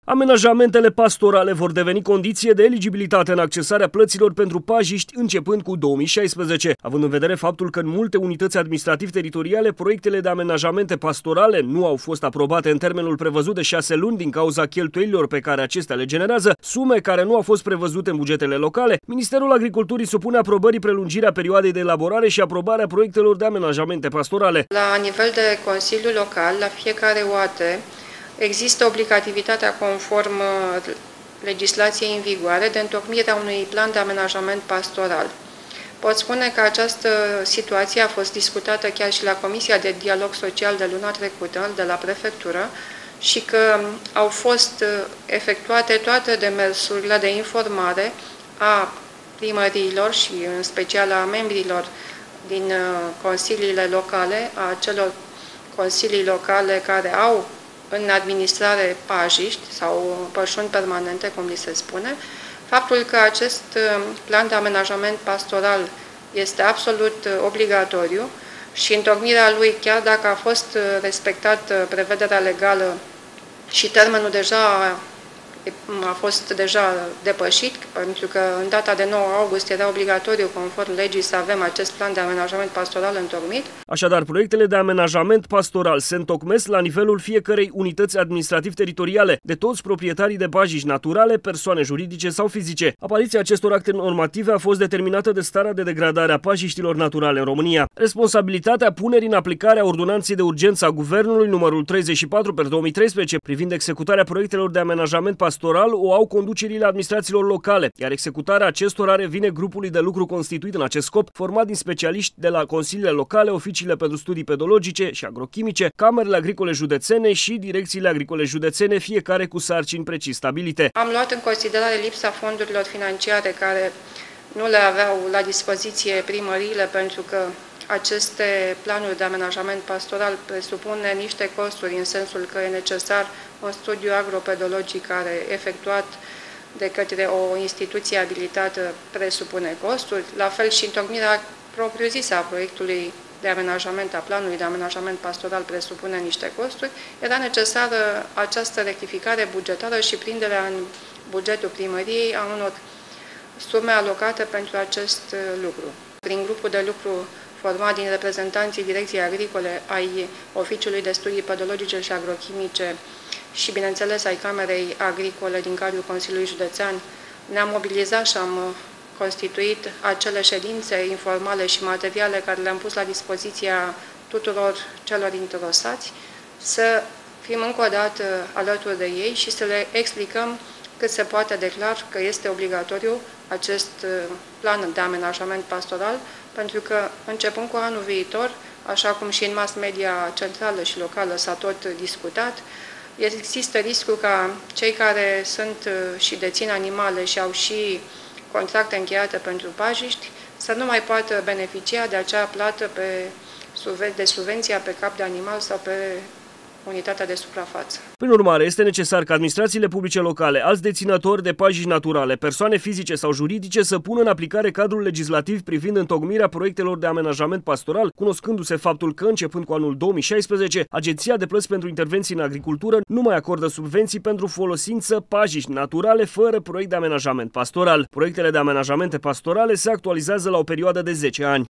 Amenajamentele pastorale vor deveni condiție de eligibilitate în accesarea plăților pentru pajiști începând cu 2016, având în vedere faptul că în multe unități administrativ-teritoriale proiectele de amenajamente pastorale nu au fost aprobate în termenul prevăzut de 6 luni din cauza cheltuielilor pe care acestea le generează, sume care nu au fost prevăzute în bugetele locale. Ministerul Agriculturii supune aprobării prelungirea perioadei de elaborare și aprobarea proiectelor de amenajamente pastorale. La nivel de Consiliu Local, la fiecare OAT, există obligativitatea conform legislației în vigoare de întocmirea unui plan de amenajament pastoral. Pot spune că această situație a fost discutată chiar și la Comisia de Dialog Social de luna trecută, de la Prefectură, și că au fost efectuate toate demersurile de informare a primăriilor și în special a membrilor din consiliile locale, a celor consilii locale care au în administrare pajiști sau pășuni permanente, cum li se spune, faptul că acest plan de amenajament pastoral este absolut obligatoriu și întocmirea lui, chiar dacă a fost respectată prevederea legală și termenul a fost deja depășit, pentru că în data de 9 august era obligatoriu, conform legii, să avem acest plan de amenajament pastoral întocmit. Așadar, proiectele de amenajament pastoral se întocmesc la nivelul fiecărei unități administrativ-teritoriale, de toți proprietarii de pajiști naturale, persoane juridice sau fizice. Apariția acestor acte normative a fost determinată de starea de degradare a pajiștilor naturale în România. Responsabilitatea punerii în aplicare a ordonanței de urgență a Guvernului numărul 34/2013 privind executarea proiectelor de amenajament pastoral o au conducerile administrațiilor locale, iar executarea acestora revine grupului de lucru constituit în acest scop, format din specialiști de la consiliile locale, oficiile pentru studii pedologice și agrochimice, camerele agricole județene și direcțiile agricole județene, fiecare cu sarcini precis stabilite. Am luat în considerare lipsa fondurilor financiare care nu le aveau la dispoziție primăriile, pentru că aceste planuri de amenajament pastoral presupune niște costuri, în sensul că e necesar un studiu agropedologic care efectuat de către o instituție abilitată presupune costuri, la fel și întocmirea propriu-zisă a proiectului de amenajament, a planului de amenajament pastoral presupune niște costuri. Era necesară această rectificare bugetară și prinderea în bugetul primăriei a unor sume alocate pentru acest lucru. Prin grupul de lucru format din reprezentanții Direcției Agricole, ai Oficiului de Studii Pedologice și Agrochimice și, bineînțeles, ai Camerei Agricole din cadrul Consiliului Județean, ne-am mobilizat și am constituit acele ședințe informale și materiale care le-am pus la dispoziția tuturor celor interesați, să fim încă o dată alături de ei și să le explicăm cât se poate declar că este obligatoriu acest plan de amenajament pastoral, pentru că începând cu anul viitor, așa cum și în mass media centrală și locală s-a tot discutat, există riscul ca cei care sunt și dețin animale și au și contracte încheiate pentru pajiști să nu mai poată beneficia de acea plată de subvenția pe cap de animal sau pe unitatea de suprafață. Prin urmare, este necesar ca administrațiile publice locale, alți deținători de pajiști naturale, persoane fizice sau juridice să pună în aplicare cadrul legislativ privind întocmirea proiectelor de amenajament pastoral, cunoscându-se faptul că, începând cu anul 2016, Agenția de Plăți pentru Intervenții în Agricultură nu mai acordă subvenții pentru folosință pajiști naturale fără proiect de amenajament pastoral. Proiectele de amenajamente pastorale se actualizează la o perioadă de 10 ani.